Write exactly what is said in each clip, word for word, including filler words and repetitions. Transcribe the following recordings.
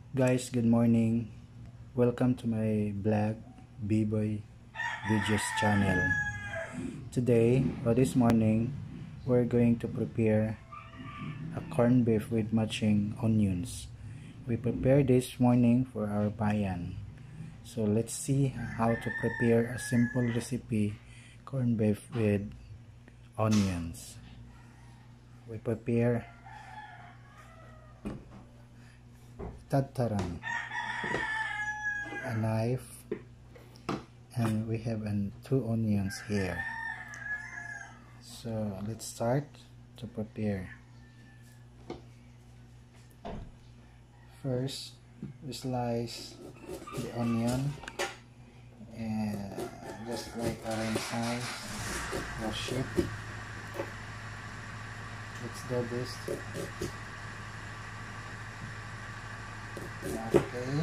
Guys, good morning. Welcome to my blog, B-Boy Videos channel. Today, or this morning, we're going to prepare a corned beef with matching onions. We prepared this morning for our bayan. So let's see how to prepare a simple recipe, corned beef with onions. We prepare tataran, a knife, and we have an two onions here. So let's start to prepare. First, we slice the onion and just like around size, wash it. Let's do this. Okay.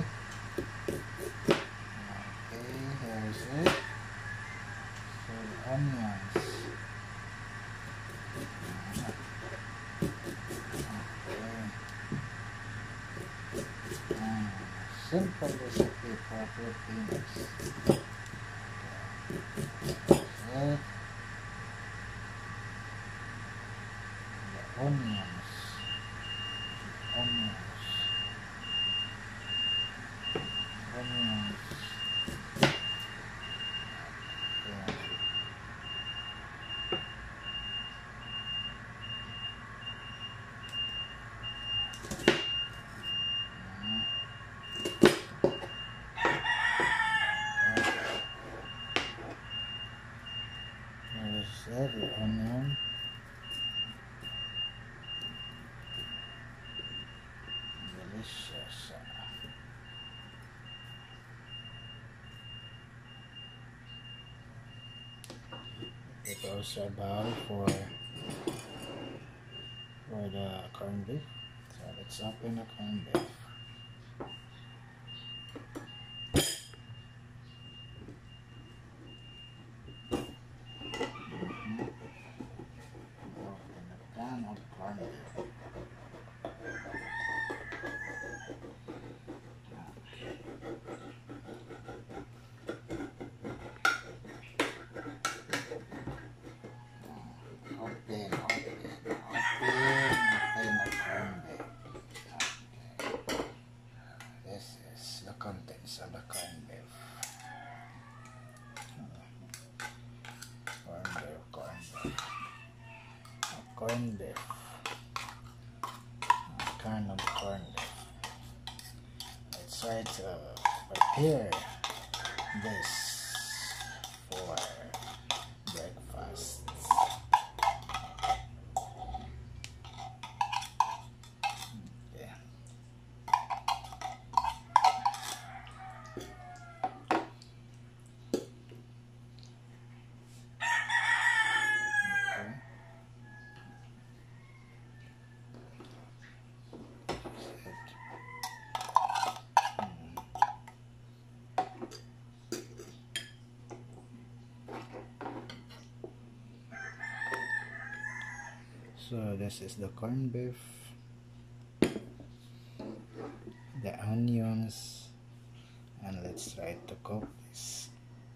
Okay, here's it. So the onions. Simple recipe for Filipinos. Okay. The onions. Onions. Onions. Okay. There's every onion. Delicious. It also a bowl for for the corned beef. So let's open the corned beef. Open the can of corned beef. Open, open, open, open the corned beef. Okay. This is the contents of the corned beef. Corned beef, corned beef. Corned beef. Kind of corned beef. Let's try to prepare this for breakfast. Okay. So this is the corned beef, the onions, and let's try to cook this.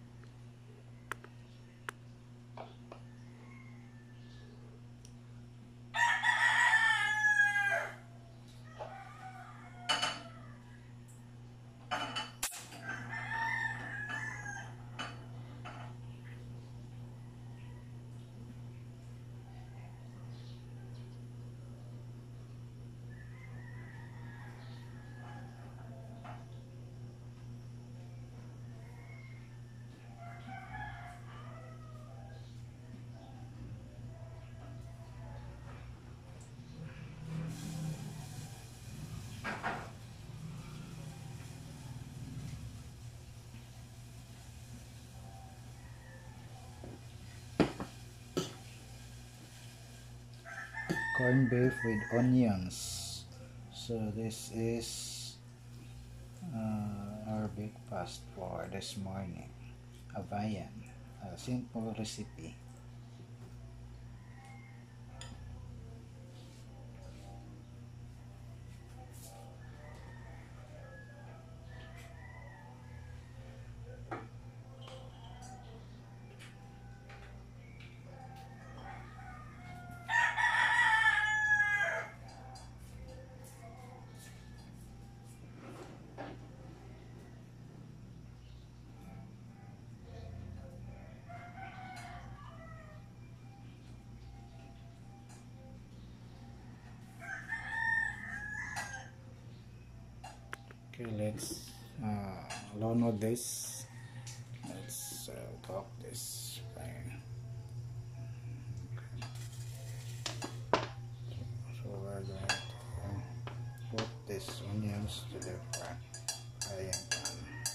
Corned beef with onions. So this is uh, our breakfast for this morning. A viand, a simple recipe. Okay, let's uh, download this. Let's uh, cook this. Okay. So we're going to put these onions to the frying pan.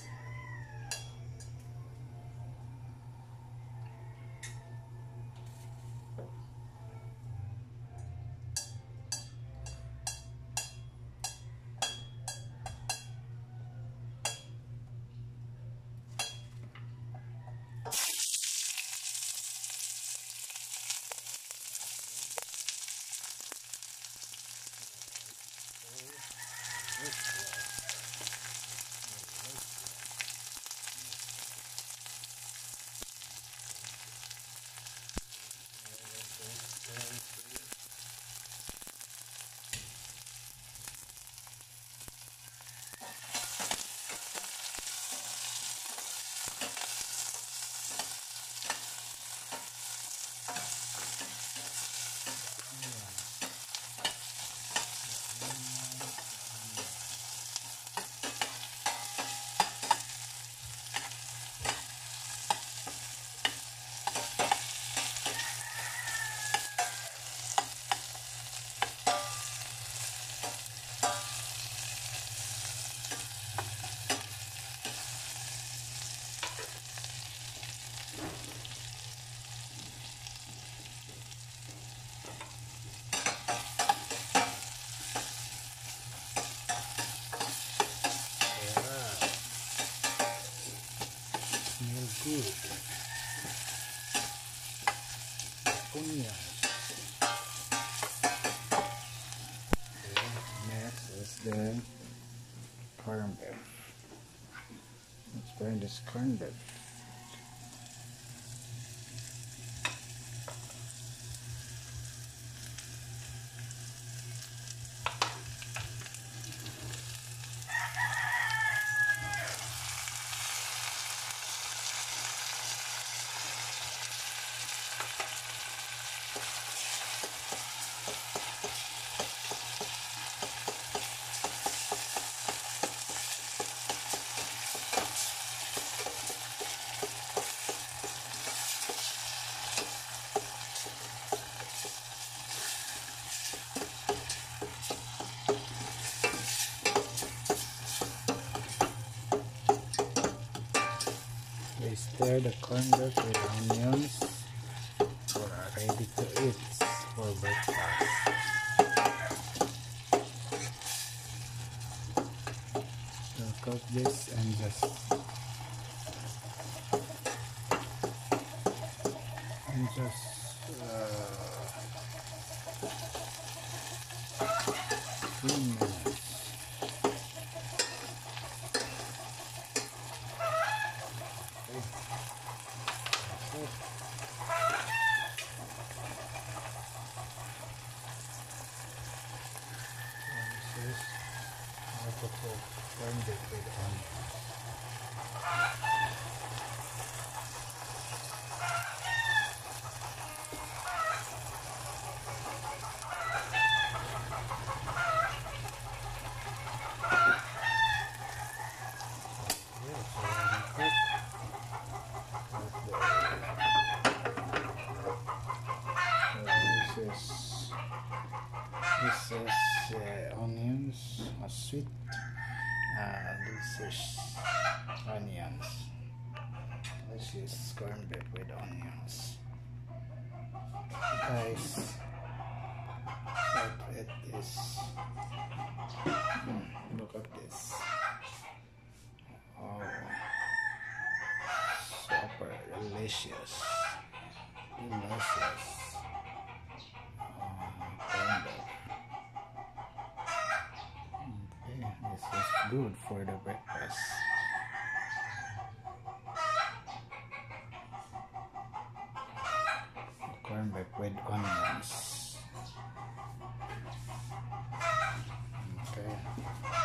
Smells good. Onions. Okay, next is the corned beef. Let's burn this corned beef. We stir the corned beef with onions for ready to eat for breakfast. So cook this and just and just uh, three minutes. This is how to cook corned beef with onions. This this is uh, onions, uh, sweet. Uh, this is onions. This is corned beef with onions. Guys, look at this. Mm, look at this. Oh, super delicious. Delicious. Okay, this is good for the breakfast. Corned beef with onions. Okay.